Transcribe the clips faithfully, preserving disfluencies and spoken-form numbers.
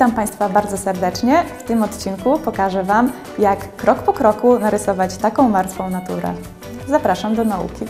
Witam Państwa bardzo serdecznie. W tym odcinku pokażę Wam, jak krok po kroku narysować taką martwą naturę. Zapraszam do nauki.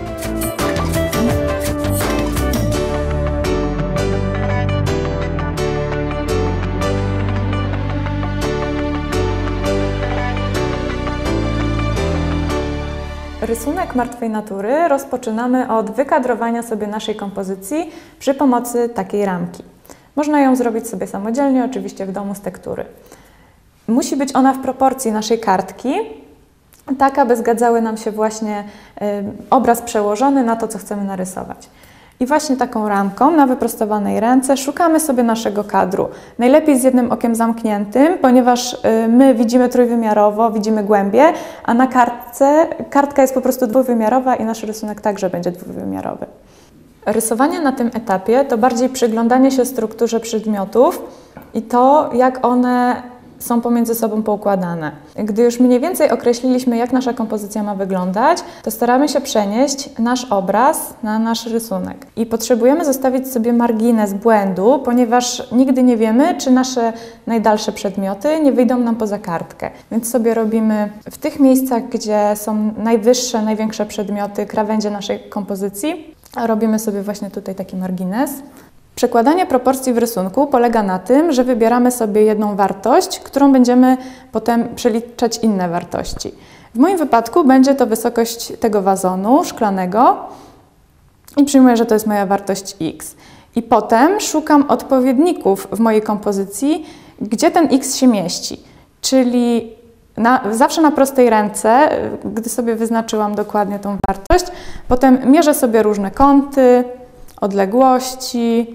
Rysunek martwej natury rozpoczynamy od wykadrowania sobie naszej kompozycji przy pomocy takiej ramki. Można ją zrobić sobie samodzielnie, oczywiście w domu z tektury. Musi być ona w proporcji naszej kartki, tak aby zgadzały nam się właśnie y, obraz przełożony na to, co chcemy narysować. I właśnie taką ramką na wyprostowanej ręce szukamy sobie naszego kadru. Najlepiej z jednym okiem zamkniętym, ponieważ y, my widzimy trójwymiarowo, widzimy głębię, a na kartce kartka jest po prostu dwuwymiarowa i nasz rysunek także będzie dwuwymiarowy. Rysowanie na tym etapie to bardziej przyglądanie się strukturze przedmiotów i to, jak one są pomiędzy sobą poukładane. Gdy już mniej więcej określiliśmy, jak nasza kompozycja ma wyglądać, to staramy się przenieść nasz obraz na nasz rysunek. I potrzebujemy zostawić sobie margines błędu, ponieważ nigdy nie wiemy, czy nasze najdalsze przedmioty nie wyjdą nam poza kartkę. Więc sobie robimy w tych miejscach, gdzie są najwyższe, największe przedmioty, krawędzie naszej kompozycji, robimy sobie właśnie tutaj taki margines. Przekładanie proporcji w rysunku polega na tym, że wybieramy sobie jedną wartość, którą będziemy potem przeliczać inne wartości. W moim wypadku będzie to wysokość tego wazonu szklanego i przyjmuję, że to jest moja wartość x. I potem szukam odpowiedników w mojej kompozycji, gdzie ten x się mieści. Czyli na, zawsze na prostej ręce, gdy sobie wyznaczyłam dokładnie tą wartość, potem mierzę sobie różne kąty, odległości,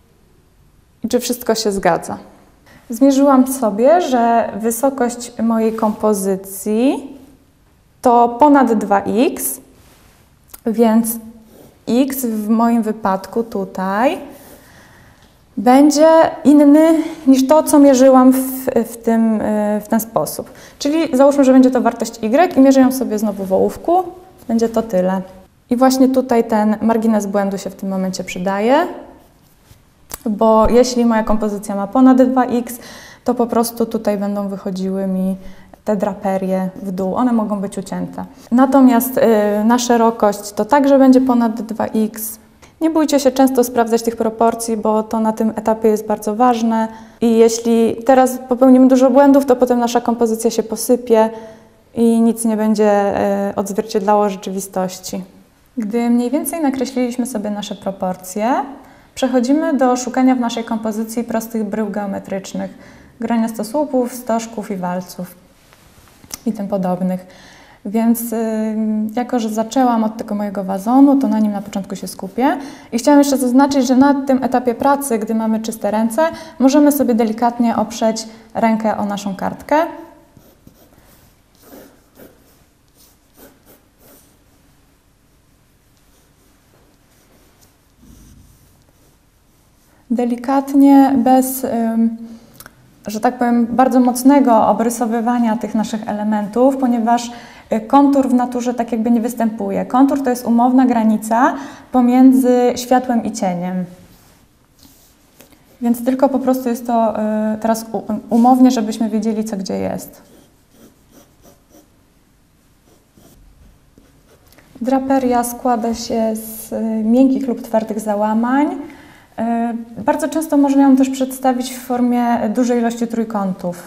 i czy wszystko się zgadza. Zmierzyłam sobie, że wysokość mojej kompozycji to ponad dwa x, więc x w moim wypadku tutaj będzie inny niż to, co mierzyłam w, w, tym, w ten sposób. Czyli załóżmy, że będzie to wartość y i mierzę ją sobie znowu w ołówku, będzie to tyle. I właśnie tutaj ten margines błędu się w tym momencie przydaje, bo jeśli moja kompozycja ma ponad dwa x, to po prostu tutaj będą wychodziły mi te draperie w dół, one mogą być ucięte. Natomiast yy, na szerokość to także będzie ponad dwa x. Nie bójcie się często sprawdzać tych proporcji, bo to na tym etapie jest bardzo ważne i jeśli teraz popełnimy dużo błędów, to potem nasza kompozycja się posypie i nic nie będzie yy, odzwierciedlało rzeczywistości. Gdy mniej więcej nakreśliliśmy sobie nasze proporcje, przechodzimy do szukania w naszej kompozycji prostych brył geometrycznych, graniastosłupów, stożków i walców i tym podobnych. Więc yy, jako, że zaczęłam od tego mojego wazonu, to na nim na początku się skupię. I chciałam jeszcze zaznaczyć, że na tym etapie pracy, gdy mamy czyste ręce, możemy sobie delikatnie oprzeć rękę o naszą kartkę. Delikatnie, bez, że tak powiem, bardzo mocnego obrysowywania tych naszych elementów, ponieważ kontur w naturze tak jakby nie występuje. Kontur to jest umowna granica pomiędzy światłem i cieniem. Więc tylko po prostu jest to teraz umownie, żebyśmy wiedzieli, co gdzie jest. Draperia składa się z miękkich lub twardych załamań. Bardzo często można ją też przedstawić w formie dużej ilości trójkątów.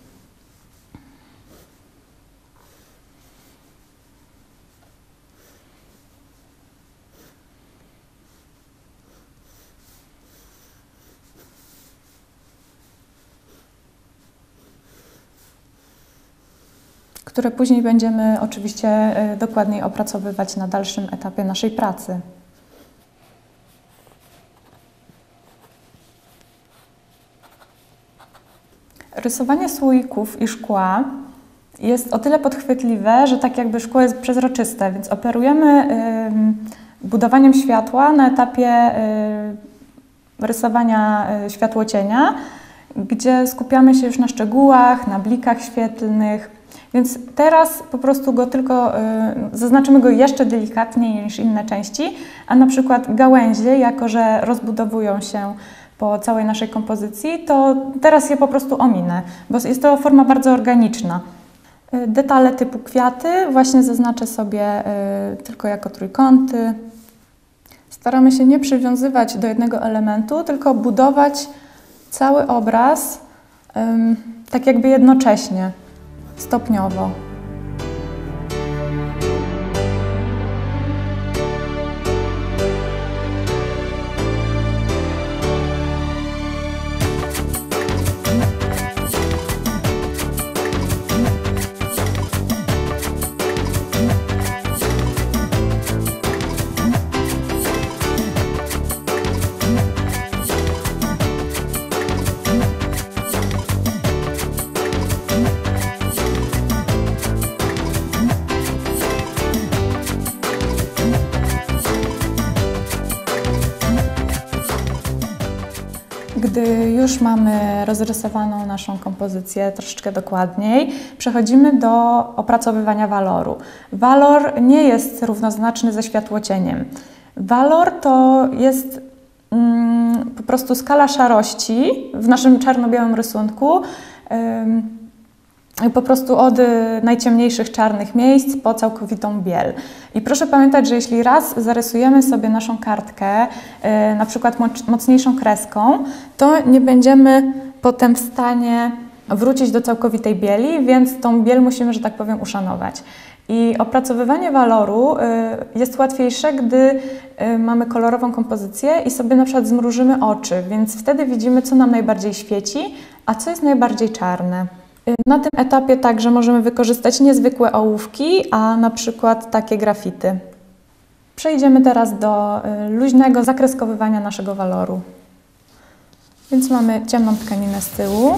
Które później będziemy oczywiście dokładniej opracowywać na dalszym etapie naszej pracy. Rysowanie słoików i szkła jest o tyle podchwytliwe, że tak jakby szkło jest przezroczyste, więc operujemy y, budowaniem światła na etapie y, rysowania y, światłocienia, gdzie skupiamy się już na szczegółach, na blikach świetlnych. Więc teraz po prostu go tylko, y, zaznaczymy go jeszcze delikatniej niż inne części, a na przykład gałęzie, jako że rozbudowują się po całej naszej kompozycji, to teraz je po prostu ominę, bo jest to forma bardzo organiczna. Detale typu kwiaty właśnie zaznaczę sobie tylko jako trójkąty. Staramy się nie przywiązywać do jednego elementu, tylko budować cały obraz tak jakby jednocześnie, stopniowo. Gdy już mamy rozrysowaną naszą kompozycję troszeczkę dokładniej, przechodzimy do opracowywania waloru. Walor nie jest równoznaczny ze światłocieniem. Walor to jest mm, po prostu skala szarości w naszym czarno-białym rysunku, ym, po prostu od najciemniejszych czarnych miejsc po całkowitą biel. I proszę pamiętać, że jeśli raz zarysujemy sobie naszą kartkę, yy, na przykład mocniejszą kreską, to nie będziemy potem w stanie wrócić do całkowitej bieli, więc tą biel musimy, że tak powiem, uszanować. I opracowywanie waloru yy, jest łatwiejsze, gdy yy, mamy kolorową kompozycję i sobie na przykład zmrużymy oczy, więc wtedy widzimy, co nam najbardziej świeci, a co jest najbardziej czarne. Na tym etapie także możemy wykorzystać niezwykłe ołówki, a na przykład takie grafity. Przejdziemy teraz do luźnego zakreskowywania naszego waloru. Więc mamy ciemną tkaninę z tyłu.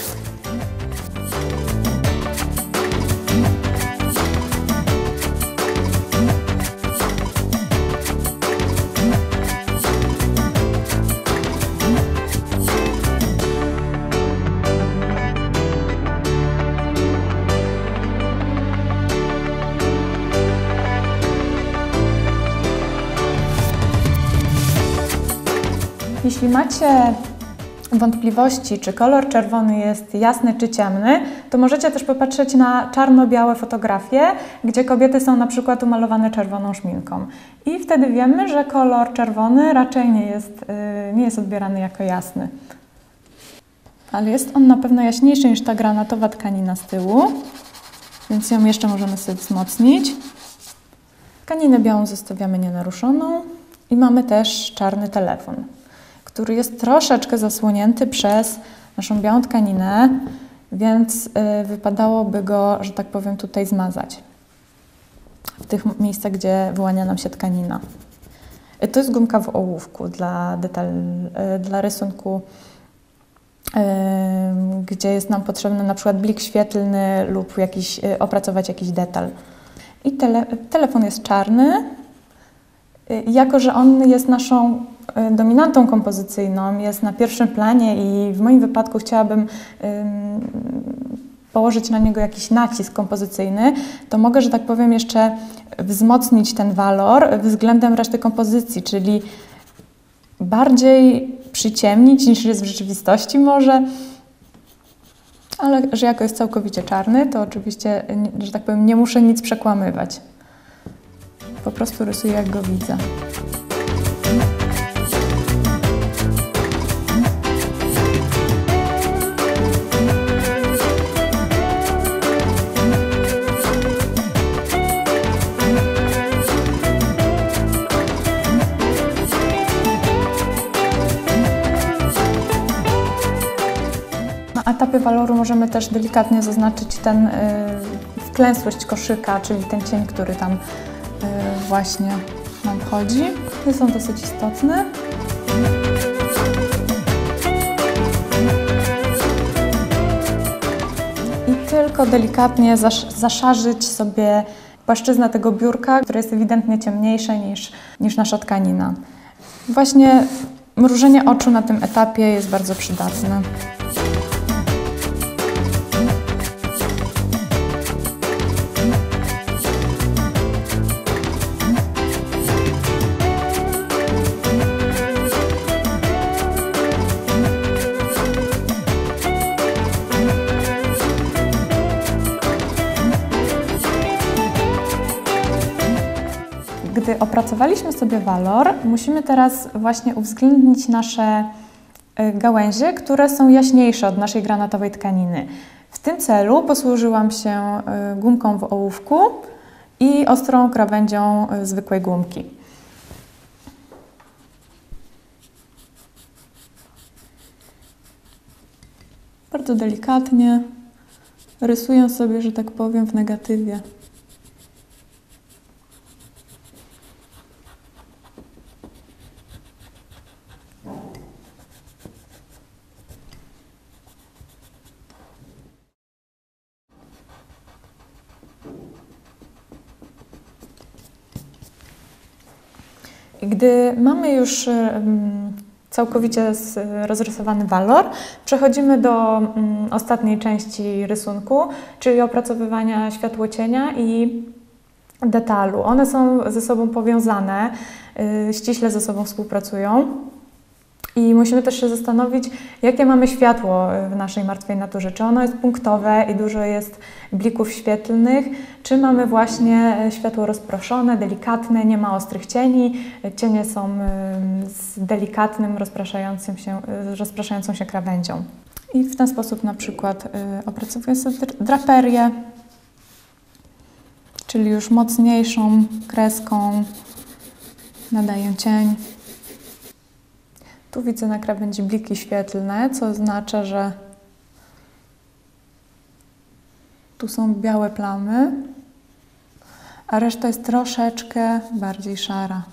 Jeśli macie wątpliwości, czy kolor czerwony jest jasny czy ciemny, to możecie też popatrzeć na czarno-białe fotografie, gdzie kobiety są na przykład umalowane czerwoną szminką. I wtedy wiemy, że kolor czerwony raczej nie jest, nie jest odbierany jako jasny. Ale jest on na pewno jaśniejszy niż ta granatowa tkanina z tyłu, więc ją jeszcze możemy sobie wzmocnić. Tkaninę białą zostawiamy nienaruszoną i mamy też czarny telefon, który jest troszeczkę zasłonięty przez naszą białą tkaninę, więc wypadałoby go, że tak powiem, tutaj zmazać. W tych miejscach, gdzie wyłania nam się tkanina. To jest gumka w ołówku dla, detal, dla rysunku, gdzie jest nam potrzebny na przykład blik świetlny lub jakiś, opracować jakiś detal. I tele, telefon jest czarny. Jako że on jest naszą dominantą kompozycyjną, jest na pierwszym planie i w moim wypadku chciałabym ym, położyć na niego jakiś nacisk kompozycyjny, to mogę, że tak powiem, jeszcze wzmocnić ten walor względem reszty kompozycji, czyli bardziej przyciemnić niż jest w rzeczywistości może, ale że jako jest całkowicie czarny, to oczywiście, że tak powiem, nie muszę nic przekłamywać. Po prostu rysuję, jak go widzę. Na etapie waloru możemy też delikatnie zaznaczyć ten, yy, wklęsłość koszyka, czyli ten cień, który tam właśnie nam wchodzi. Jest on dosyć istotny. I tylko delikatnie zasz zaszarzyć sobie płaszczyznę tego biurka, które jest ewidentnie ciemniejsze niż, niż nasza tkanina. Właśnie mrużenie oczu na tym etapie jest bardzo przydatne. Gdy opracowaliśmy sobie walor, musimy teraz właśnie uwzględnić nasze gałęzie, które są jaśniejsze od naszej granatowej tkaniny. W tym celu posłużyłam się gumką w ołówku i ostrą krawędzią zwykłej gumki. Bardzo delikatnie rysuję sobie, że tak powiem, w negatywie. Gdy mamy już całkowicie rozrysowany walor, przechodzimy do ostatniej części rysunku, czyli opracowywania światłocienia i detalu. One są ze sobą powiązane, ściśle ze sobą współpracują. I musimy też się zastanowić, jakie mamy światło w naszej martwej naturze. Czy ono jest punktowe i dużo jest blików świetlnych, czy mamy właśnie światło rozproszone, delikatne, nie ma ostrych cieni. Cienie są z delikatnym, rozpraszającym się, rozpraszającą się krawędzią. I w ten sposób na przykład opracowuję sobie draperię, czyli już mocniejszą kreską nadaję cień. Tu widzę na krawędzi bliki świetlne, co oznacza, że tu są białe plamy, a reszta jest troszeczkę bardziej szara.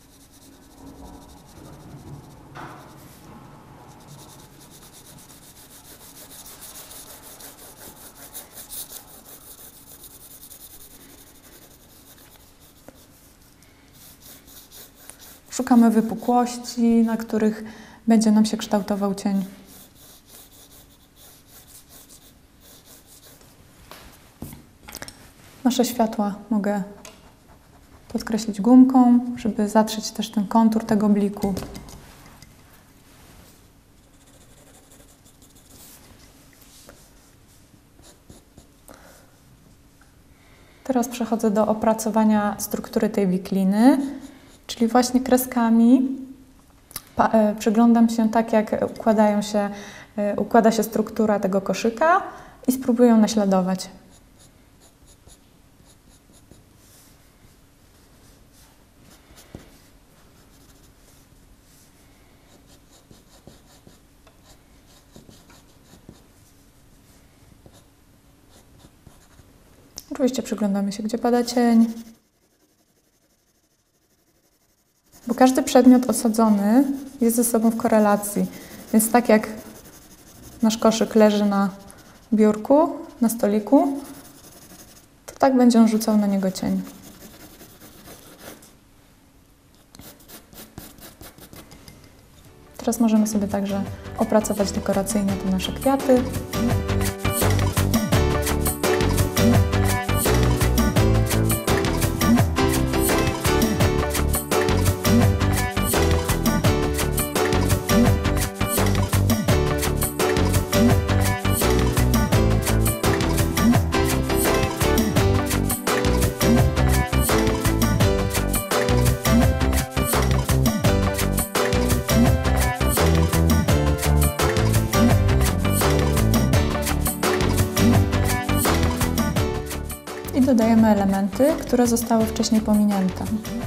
Szukamy wypukłości, na których będzie nam się kształtował cień. Nasze światła mogę podkreślić gumką, żeby zatrzeć też ten kontur tego bliku. Teraz przechodzę do opracowania struktury tej wikliny. Czyli właśnie kreskami przyglądam się tak, jak układają się, układa się struktura tego koszyka i spróbuję ją naśladować. Oczywiście przyglądamy się, gdzie pada cień. Bo każdy przedmiot osadzony jest ze sobą w korelacji. Więc tak jak nasz koszyk leży na biurku, na stoliku, to tak będzie on rzucał na niego cień. Teraz możemy sobie także opracować dekoracyjnie te nasze kwiaty. I dodajemy elementy, które zostały wcześniej pominięte.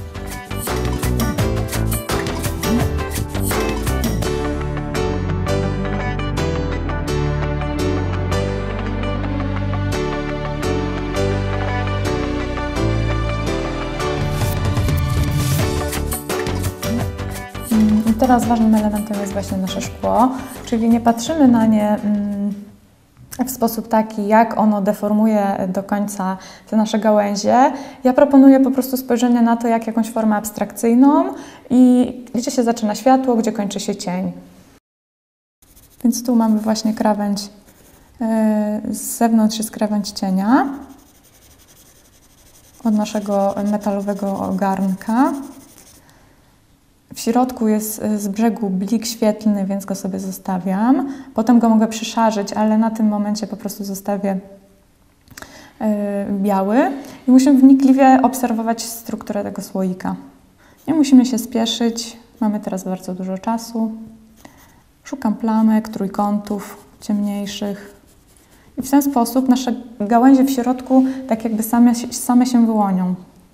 I teraz ważnym elementem jest właśnie nasze szkło, czyli nie patrzymy na nie w sposób taki, jak ono deformuje do końca te nasze gałęzie. Ja proponuję po prostu spojrzenie na to, jak jakąś formę abstrakcyjną i gdzie się zaczyna światło, gdzie kończy się cień. Więc tu mamy właśnie krawędź, z zewnątrz jest krawędź cienia od naszego metalowego garnka. W środku jest z brzegu blik świetlny, więc go sobie zostawiam. Potem go mogę przyszarzyć, ale na tym momencie po prostu zostawię yy, biały. i musimy wnikliwie obserwować strukturę tego słoika. Nie musimy się spieszyć, mamy teraz bardzo dużo czasu. Szukam plamek, trójkątów ciemniejszych i w ten sposób nasze gałęzie w środku tak jakby same, same się wyłonią.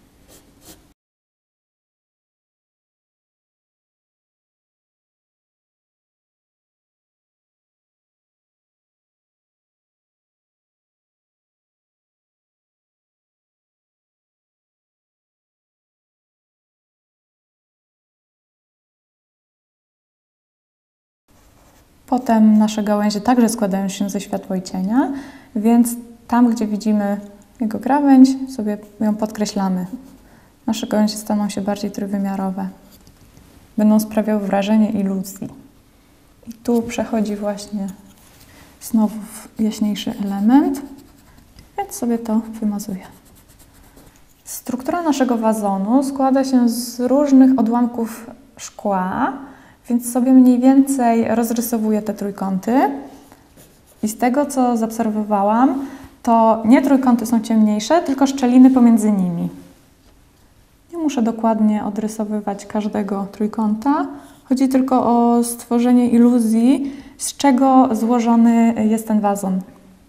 Potem nasze gałęzie także składają się ze światła i cienia, więc tam, gdzie widzimy jego krawędź, sobie ją podkreślamy. Nasze gałęzie staną się bardziej trójwymiarowe. Będą sprawiały wrażenie iluzji. I tu przechodzi właśnie znowu jaśniejszy element, więc sobie to wymazuję. Struktura naszego wazonu składa się z różnych odłamków szkła, więc sobie mniej więcej rozrysowuję te trójkąty i z tego, co zaobserwowałam, to nie trójkąty są ciemniejsze, tylko szczeliny pomiędzy nimi. Nie muszę dokładnie odrysowywać każdego trójkąta. Chodzi tylko o stworzenie iluzji, z czego złożony jest ten wazon.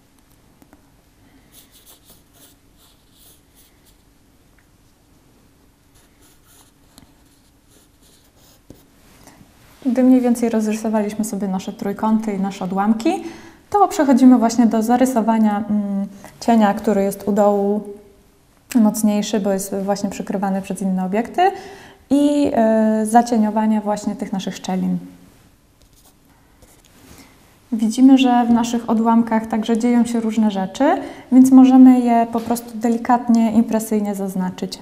Gdy mniej więcej rozrysowaliśmy sobie nasze trójkąty i nasze odłamki, to przechodzimy właśnie do zarysowania mm, cienia, który jest u dołu mocniejszy, bo jest właśnie przykrywany przez inne obiekty i y, zacieniowania właśnie tych naszych szczelin. Widzimy, że w naszych odłamkach także dzieją się różne rzeczy, więc możemy je po prostu delikatnie, impresyjnie zaznaczyć.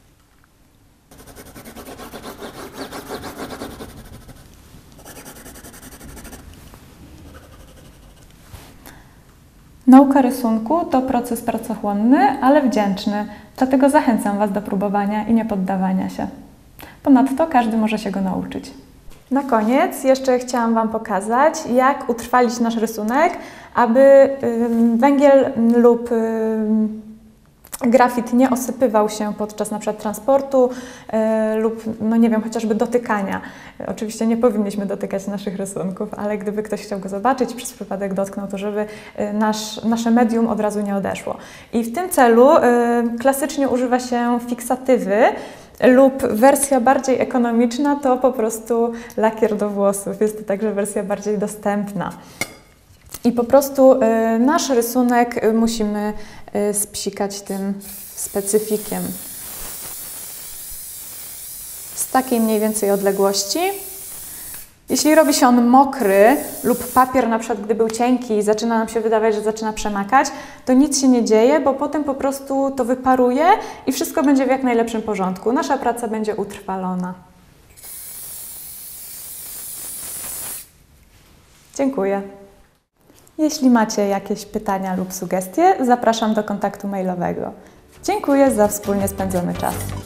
Nauka rysunku to proces pracochłonny, ale wdzięczny, dlatego zachęcam Was do próbowania i niepoddawania się. Ponadto każdy może się go nauczyć. Na koniec jeszcze chciałam Wam pokazać, jak utrwalić nasz rysunek, aby węgiel lub grafit nie osypywał się podczas na przykład transportu yy, lub, no nie wiem, chociażby dotykania. Oczywiście nie powinniśmy dotykać naszych rysunków, ale gdyby ktoś chciał go zobaczyć, przez przypadek dotknął, to żeby nasz, nasze medium od razu nie odeszło. I w tym celu yy, klasycznie używa się fiksatywy lub wersja bardziej ekonomiczna to po prostu lakier do włosów. Jest to także wersja bardziej dostępna. I po prostu y, nasz rysunek y, musimy y, spsikać tym specyfikiem. Z takiej mniej więcej odległości. Jeśli robi się on mokry lub papier na przykład, gdy był cienki i zaczyna nam się wydawać, że zaczyna przemakać, to nic się nie dzieje, bo potem po prostu to wyparuje i wszystko będzie w jak najlepszym porządku. Nasza praca będzie utrwalona. Dziękuję. Jeśli macie jakieś pytania lub sugestie, zapraszam do kontaktu mailowego. Dziękuję za wspólnie spędzony czas.